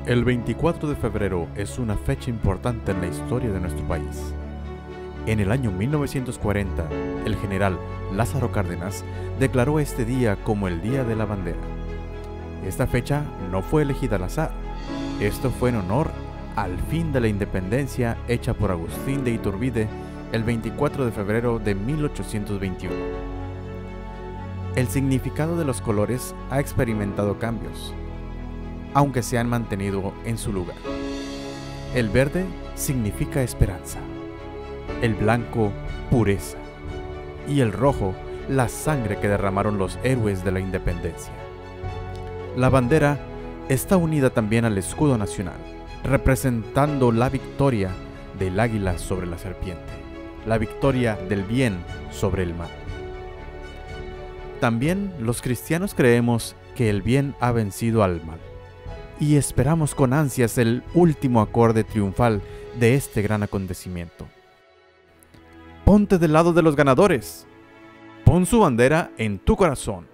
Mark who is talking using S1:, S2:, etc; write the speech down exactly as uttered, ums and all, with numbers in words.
S1: El veinticuatro de febrero es una fecha importante en la historia de nuestro país. En el año mil novecientos cuarenta, el general Lázaro Cárdenas declaró este día como el Día de la Bandera. Esta fecha no fue elegida al azar. Esto fue en honor al fin de la independencia hecha por Agustín de Iturbide el veinticuatro de febrero de mil ochocientos veintiuno. El significado de los colores ha experimentado cambios, aunque se han mantenido en su lugar. El verde significa esperanza, el blanco pureza y el rojo la sangre que derramaron los héroes de la independencia. La bandera está unida también al escudo nacional, representando la victoria del águila sobre la serpiente, la victoria del bien sobre el mal. También los cristianos creemos que el bien ha vencido al mal, y esperamos con ansias el último acorde triunfal de este gran acontecimiento. Ponte del lado de los ganadores. Pon su bandera en tu corazón.